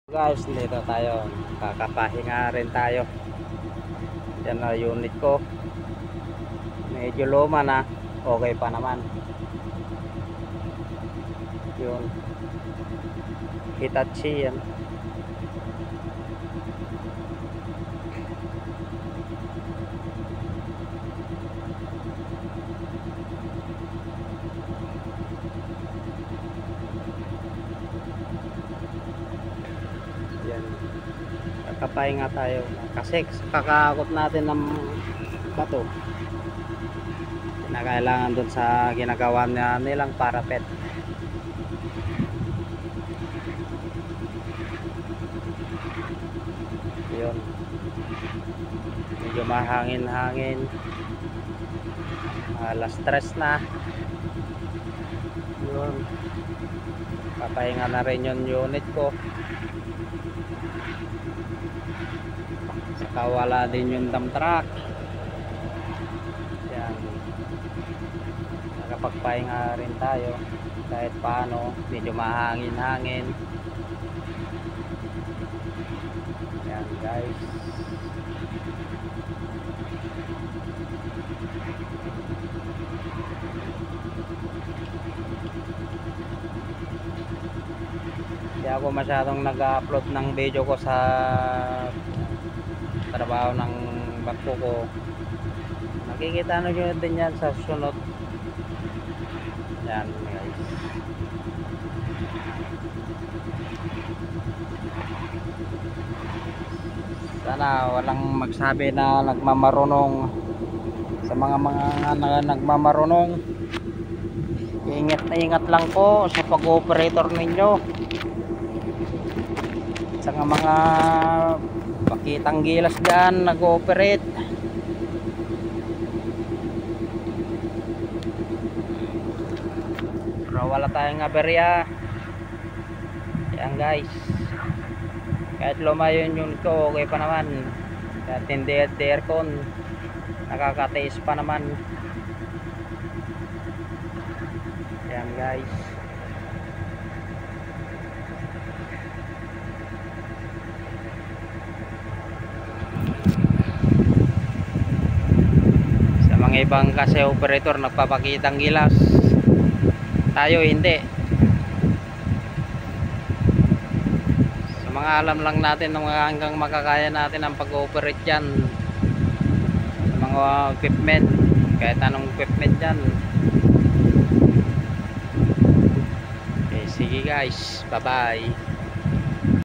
Guys, dito tayo, kakapahinga rin tayo. Yan na unit ko, medyo luma na, okay pa naman. Yun, Hitachi yan. Yan, kakapahinga tayo kasi kakakot natin ng bato. Kinakailangan dun sa ginagawa nilang parapet. Yun, medyo mahangin-hangin, alas 3 na. Yun, papahinga na rin yung unit ko. Saka wala din yung dump truck. Yan, nakapagpahinga rin tayo kahit paano, medyo mahangin-hangin. Yan guys, hindi ako masyadong nag-upload ng video ko sa trabaho ng bangko ko. Nakikita nyo din yan sa sunod. Yan guys, sana walang magsabi na nagmamarunong. Sa mga nagmamarunong, ingat na ingat lang po sa pag-operator ninyo. Sa mga pakitang gilas dyan nag-ooperate, pero wala tayong aberya. Yan guys, kahit lumayo yung ko, okay pa naman. Kahit hindi aircon, nakakatiis pa naman. Yan guys, sa mga ibang kasi operator nagpapakitang gilas, tayo hindi. Sa mga alam lang natin ng mga hanggang makakaya natin ang pag-ooperate yan sa mga equipment, kahit anong equipment yan. Okay, sige guys, bye bye.